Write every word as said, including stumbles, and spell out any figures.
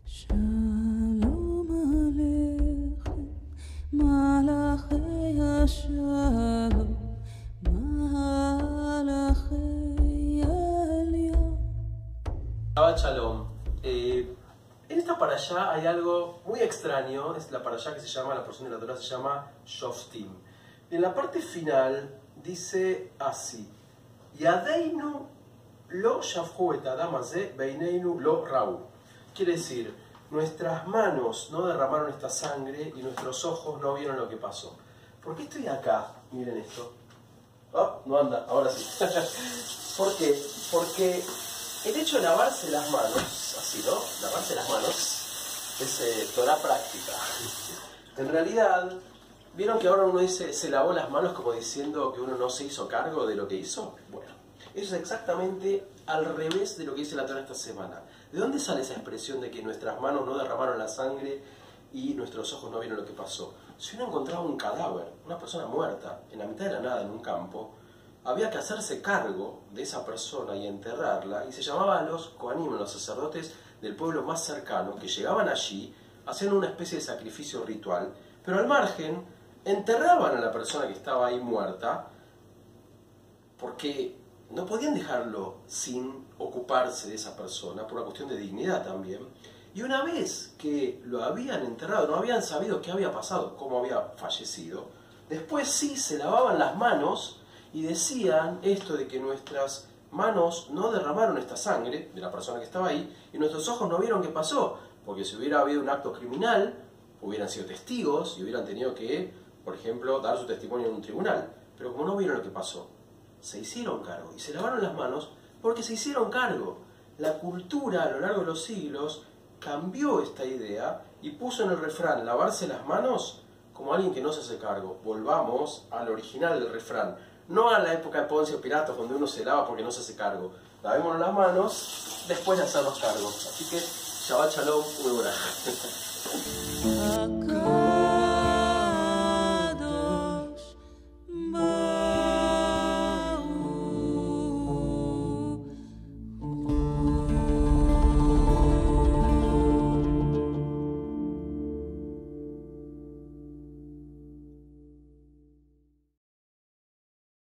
שלום עליכם, מלאכי השלום, מלאכי העליון. Shabbat Shalom. Eh, en esta parashá hay algo muy extraño. Es la parashá que se llama, la porción de la Torah se llama Shoftim. Y en la parte final dice así: Yadeinu lo shafhu et adam hazeh beineinu lo ra'u. Quiere decir, nuestras manos no derramaron esta sangre y nuestros ojos no vieron lo que pasó. ¿Por qué estoy acá? Miren esto. Oh, no anda, ahora sí. ¿Por qué? Porque el hecho de lavarse las manos, así, ¿no? Lavarse las manos es eh, Torah práctica. En realidad, ¿vieron que ahora uno dice se lavó las manos como diciendo que uno no se hizo cargo de lo que hizo? Bueno, eso es exactamente al revés de lo que dice la Torah esta semana. ¿De dónde sale esa expresión de que nuestras manos no derramaron la sangre y nuestros ojos no vieron lo que pasó? Si uno encontraba un cadáver, una persona muerta, en la mitad de la nada, en un campo, había que hacerse cargo de esa persona y enterrarla, y se llamaba a los Kohanim, los sacerdotes del pueblo más cercano, que llegaban allí, hacían una especie de sacrificio ritual, pero al margen enterraban a la persona que estaba ahí muerta, porque no podían dejarlo sin ocuparse de esa persona, por una cuestión de dignidad también. Y una vez que lo habían enterrado, no habían sabido qué había pasado, cómo había fallecido, después sí se lavaban las manos y decían esto de que nuestras manos no derramaron esta sangre de la persona que estaba ahí y nuestros ojos no vieron qué pasó, porque si hubiera habido un acto criminal, hubieran sido testigos y hubieran tenido que, por ejemplo, dar su testimonio en un tribunal. Pero como no vieron lo que pasó, se hicieron cargo y se lavaron las manos porque se hicieron cargo. La cultura a lo largo de los siglos cambió esta idea y puso en el refrán lavarse las manos como alguien que no se hace cargo. Volvamos al original del refrán, no a la época de Poncio Pilatos donde uno se lava porque no se hace cargo. Lavémonos las manos después de hacernos cargo. Así que Shabbat Shalom, muy buena.